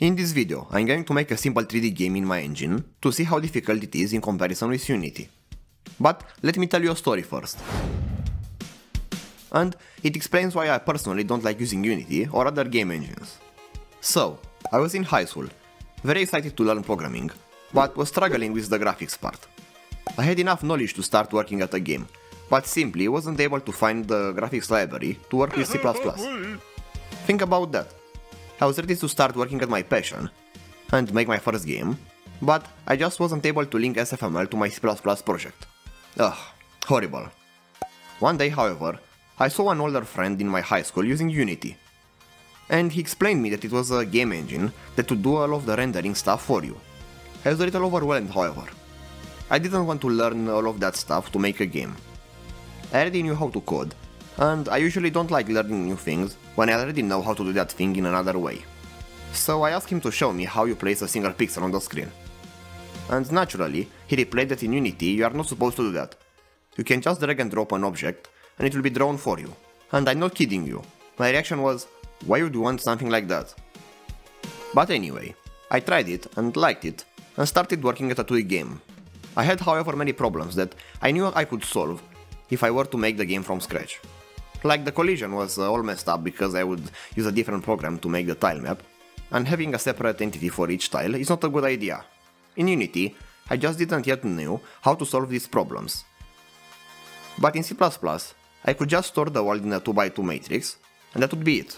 In this video, I'm going to make a simple 3D game in my engine to see how difficult it is in comparison with Unity. But let me tell you a story first. And it explains why I personally don't like using Unity or other game engines. So, I was in high school, very excited to learn programming, but was struggling with the graphics part. I had enough knowledge to start working at a game, but simply wasn't able to find the graphics library to work with C++. Think about that. I was ready to start working at my passion and make my first game, but I just wasn't able to link SFML to my C++ project. Ugh, horrible. One day, however, I saw an older friend in my high school using Unity, and he explained me that it was a game engine that would do all of the rendering stuff for you. I was a little overwhelmed, however. I didn't want to learn all of that stuff to make a game. I already knew how to code, and I usually don't like learning new things when I already know how to do that thing in another way. So I asked him to show me how you place a single pixel on the screen. And naturally, he replied that in Unity you are not supposed to do that. You can just drag and drop an object and it will be drawn for you. And I'm not kidding you. My reaction was, why would you want something like that? But anyway, I tried it and liked it and started working at a 2D game. I had however many problems that I knew I could solve if I were to make the game from scratch. Like the collision was all messed up because I would use a different program to make the tile map, and having a separate entity for each tile is not a good idea. In Unity, I just didn't yet know how to solve these problems. But in C++, I could just store the world in a 2x2 matrix, and that would be it.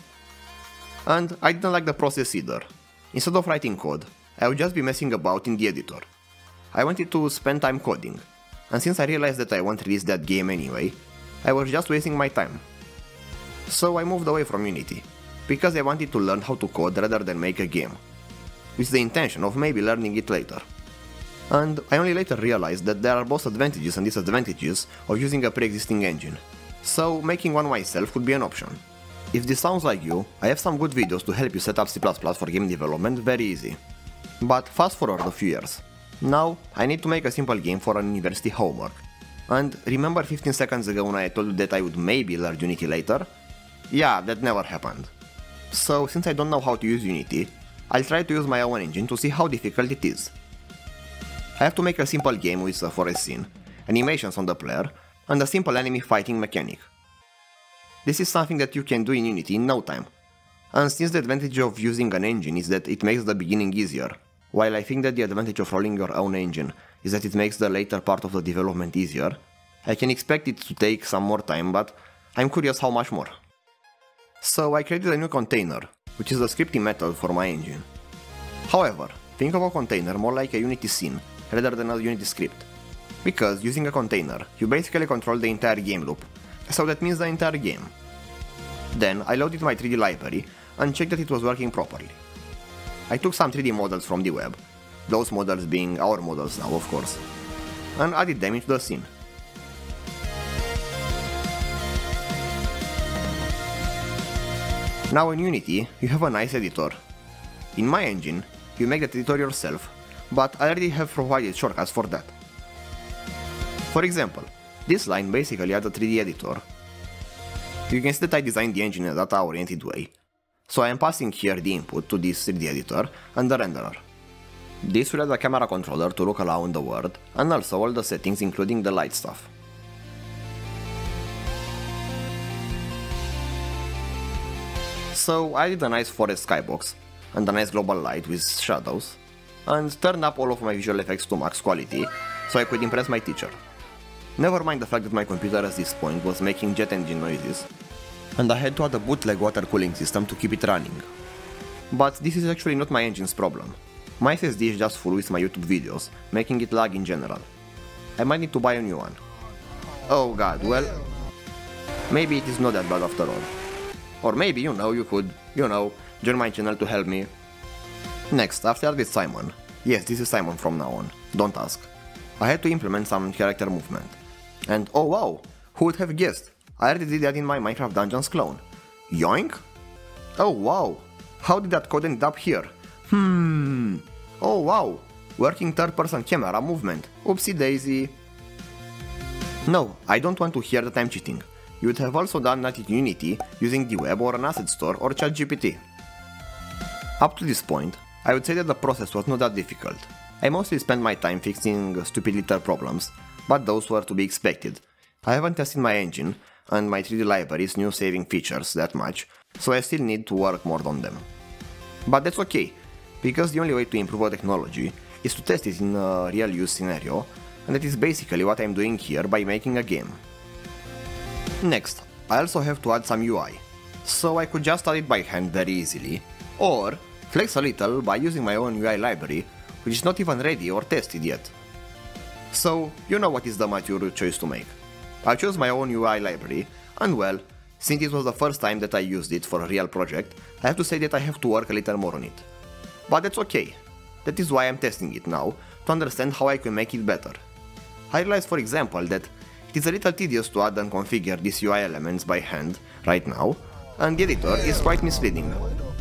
And I didn't like the process either. Instead of writing code, I would just be messing about in the editor. I wanted to spend time coding, and since I realized that I won't release that game anyway, I was just wasting my time. So I moved away from Unity, because I wanted to learn how to code rather than make a game, with the intention of maybe learning it later. And I only later realized that there are both advantages and disadvantages of using a pre-existing engine, so making one myself could be an option. If this sounds like you, I have some good videos to help you set up C++ for game development very easy. But fast forward a few years. Now, I need to make a simple game for an university homework. And remember 15 seconds ago when I told you that I would maybe learn Unity later? Yeah, that never happened. So since I don't know how to use Unity, I'll try to use my own engine to see how difficult it is. I have to make a simple game with a forest scene, animations on the player, and a simple enemy fighting mechanic. This is something that you can do in Unity in no time. And since the advantage of using an engine is that it makes the beginning easier, while I think that the advantage of rolling your own engine is that it makes the later part of the development easier, I can expect it to take some more time, but I'm curious how much more. So I created a new container, which is the scripting method for my engine. However, think of a container more like a Unity scene rather than a Unity script, because using a container, you basically control the entire game loop, so that means the entire game. Then I loaded my 3D library and checked that it was working properly. I took some 3D models from the web, those models being our models now of course, and added them into the scene. Now in Unity, you have a nice editor. In my engine, you make that editor yourself, but I already have provided shortcuts for that. For example, this line basically adds a 3D editor. You can see that I designed the engine in a data-oriented way, so I am passing here the input to this 3D editor and the renderer. This will add a camera controller to look around the world, and also all the settings including the light stuff. So I did a nice forest skybox, and a nice global light with shadows, and turned up all of my visual effects to max quality, so I could impress my teacher. Never mind the fact that my computer at this point was making jet engine noises, and I had to add a bootleg water cooling system to keep it running. But this is actually not my engine's problem. My SSD is just full with my YouTube videos, making it lag in general. I might need to buy a new one. Oh god, well, maybe it is not that bad after all. Or maybe, you could, join my channel to help me. Next, after this Simon. Yes, this is Simon from now on, don't ask. I had to implement some character movement. And oh wow, who would have guessed? I already did that in my Minecraft Dungeons clone. Yoink? Oh wow, how did that code end up here? Oh wow, working third-person camera movement. Oopsie daisy. No, I don't want to hear that I'm cheating. You would have also done that in Unity using the web or an asset store or ChatGPT. Up to this point, I would say that the process was not that difficult. I mostly spent my time fixing stupid little problems, but those were to be expected. I haven't tested my engine and my 3D library's new saving features that much, so I still need to work more on them. But that's okay, because the only way to improve a technology is to test it in a real use scenario, and that is basically what I'm doing here by making a game. Next, I also have to add some UI, so I could just add it by hand very easily, or flex a little by using my own UI library, which is not even ready or tested yet. So, you know what is the mature choice to make. I chose my own UI library, and well, since it was the first time that I used it for a real project, I have to say that I have to work a little more on it. But that's okay. That is why I'm testing it now, to understand how I can make it better. I realized, for example, that it is a little tedious to add and configure these UI elements by hand right now, and the editor is quite misleading.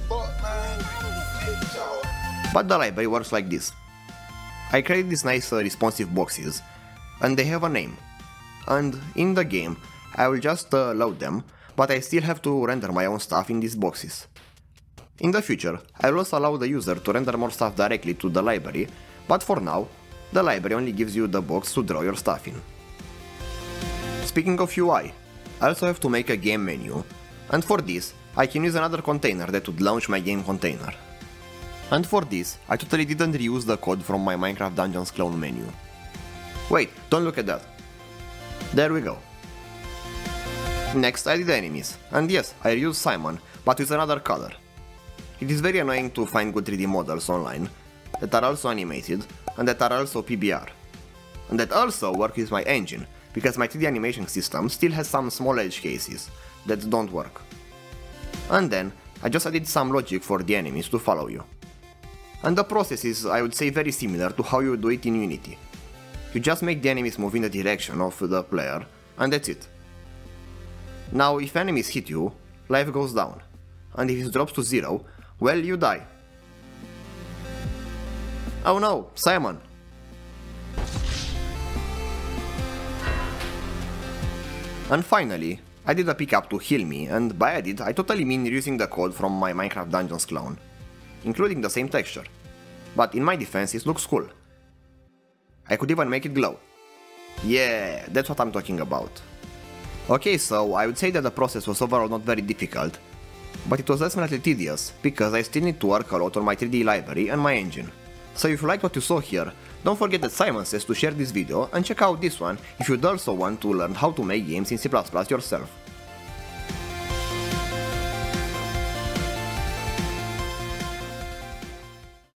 But the library works like this. I created these nice responsive boxes, and they have a name. And in the game, I will just load them, but I still have to render my own stuff in these boxes. In the future, I will also allow the user to render more stuff directly to the library, but for now, the library only gives you the box to draw your stuff in. Speaking of UI, I also have to make a game menu, and for this, I can use another container that would launch my game container. And for this, I totally didn't reuse the code from my Minecraft Dungeons clone menu. Wait, don't look at that. There we go. Next I did enemies, and yes, I reused Simon, but with another color. It is very annoying to find good 3D models online, that are also animated, and that are also PBR. And that also work with my engine, because my 3D animation system still has some small edge cases that don't work. And then, I just added some logic for the enemies to follow you. And the process is, I would say, very similar to how you do it in Unity. You just make the enemies move in the direction of the player, and that's it. Now, if enemies hit you, life goes down, and if it drops to 0, well, you die. Oh no, Simon! And finally, I did a pickup to heal me, and by edit I totally mean using the code from my Minecraft Dungeons clone, including the same texture. But in my defense, it looks cool. I could even make it glow. Yeah, that's what I'm talking about. Okay, so I would say that the process was overall not very difficult, but it was definitely tedious, because I still need to work a lot on my 3D library and my engine. So if you liked what you saw here, don't forget that Simon says to share this video and check out this one if you'd also want to learn how to make games in C++ yourself.